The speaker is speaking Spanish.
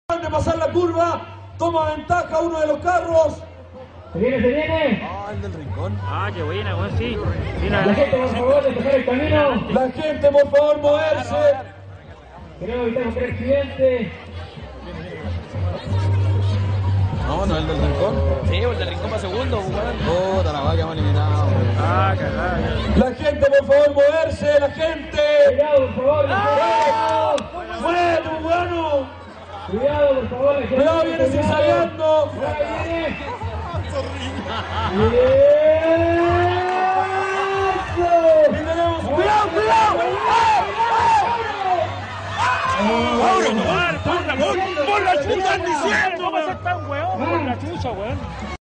De pasar la curva, toma ventaja uno de los carros. Se viene. Ah, el del rincón. Ah, qué buena, bueno, sí. Mira, La gente, por favor, despejar el camino. La gente, por favor, moverse. Queremos evitar cualquier accidente. No, no, el del rincón. Sí, el del rincón va segundo, weón. Puta, la vaca hemos eliminado, güey. ah, carajo. La gente, por favor, moverse. La gente. Cuidado, por favor. Bueno, bueno. Cuidado, por favor. La gente. Cuidado, viene zigzagueando. Ahí viene. Y tenemos. ¡Cuidado, cuidado! ¡Por la chucha, diciendo! ¿Cómo se está un weón? Por la chucha, weón.